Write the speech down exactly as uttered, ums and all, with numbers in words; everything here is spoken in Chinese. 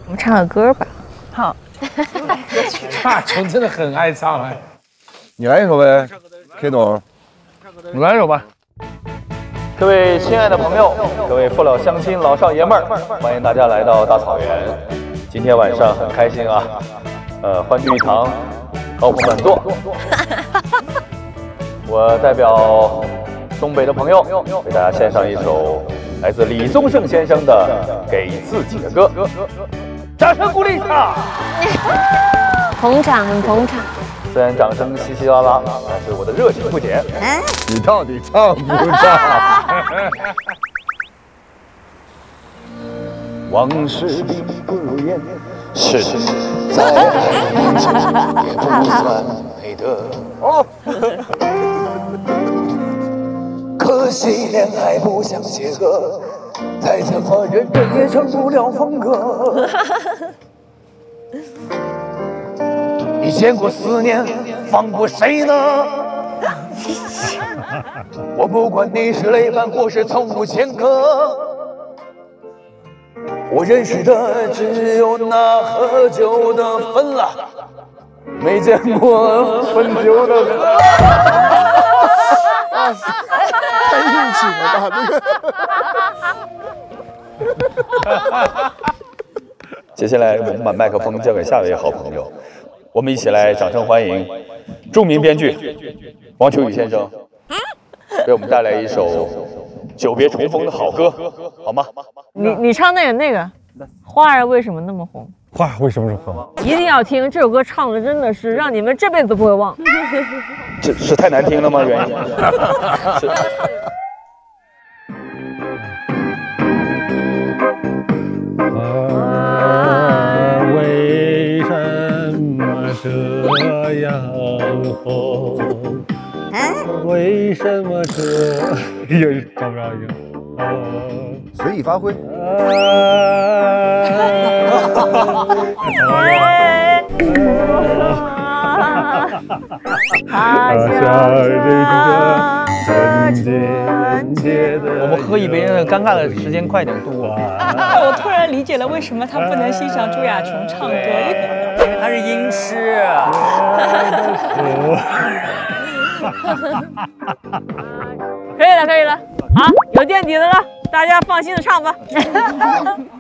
我们唱个歌吧。 好。 大琼真的很爱唱哎。 你来一首呗 ，K 董。 你来一首吧。 各位亲爱的朋友，各位父老乡亲、老少爷们儿，欢迎大家来到大草原。今天晚上很开心啊，呃，欢聚一堂，高朋满座。我代表东北的朋友，为大家献上一首来自李宗盛先生的《给自己的歌》，掌声鼓励一下。 捧场，很捧场。 虽然掌声稀稀拉拉，但是我的热情不减。 你到底唱不唱？ 往事并不如烟，是再爱也不算美德。哦。可惜恋爱不像结合，再怎么认真也成不了风格。你见过思念放过谁呢？我不管你是累犯或是从不前科，我认识的只有那喝酒的分了，没见过分酒的分。 太硬气了吧这个！ 接下来我们把麦克风交给下一位好朋友，我们一起来掌声欢迎著名编剧王秋雨先生，给我们带来一首久别重逢的好歌，好吗？ 你你唱那个那个《花儿为什么那么红》？ 花儿为什么是红？ 一定要听这首歌，唱的真的是让你们这辈子不会忘。 这是太难听了吗？原因是。 花为什么这样红？为什么这……又找不着一个。 随意发挥。 他笑着纯洁的。 我们喝一杯，那个尴尬的时间快点度过。 我突然理解了为什么他不能欣赏朱亚琼唱歌，因为他是音痴。 可以了，可以了，好，有垫底的了，大家放心的唱吧。